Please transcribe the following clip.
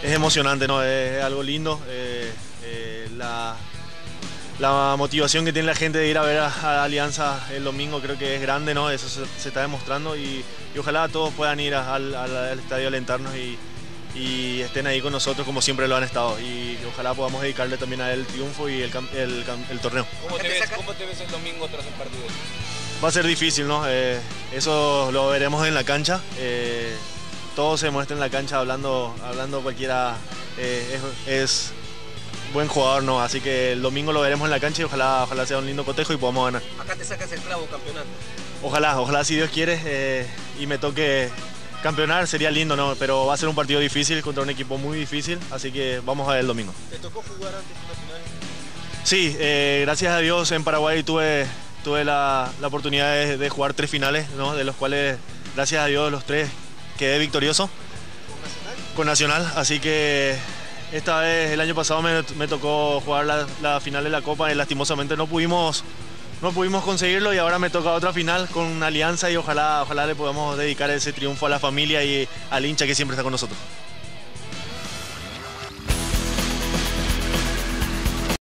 es emocionante, ¿no? Es algo lindo. La motivación que tiene la gente de ir a ver a Alianza el domingo creo que es grande, ¿no? Eso se está demostrando y ojalá todos puedan ir al estadio a alentarnos y estén ahí con nosotros como siempre lo han estado. Y ojalá podamos dedicarle también a él el triunfo y el torneo. ¿Cómo te ves el domingo tras el partido? Va a ser difícil, ¿no? Eso lo veremos en la cancha. Todo se muestra en la cancha, hablando cualquiera es buen jugador, ¿no? Así que el domingo lo veremos en la cancha y ojalá sea un lindo cotejo y podamos ganar. Acá te sacas el clavo campeonato. Ojalá si Dios quiere y me toque campeonar sería lindo, ¿no? Pero va a ser un partido difícil contra un equipo muy difícil, así que vamos a ver el domingo. ¿Te tocó jugar antes de una final? Sí, gracias a Dios en Paraguay tuve la oportunidad de jugar 3 finales, ¿no? De los cuales, gracias a Dios, los 3 quedé victorioso. ¿Con Nacional? Así que esta vez, el año pasado me tocó jugar la final de la Copa y lastimosamente no pudimos conseguirlo y ahora me toca otra final con Alianza y ojalá le podamos dedicar ese triunfo a la familia y al hincha que siempre está con nosotros.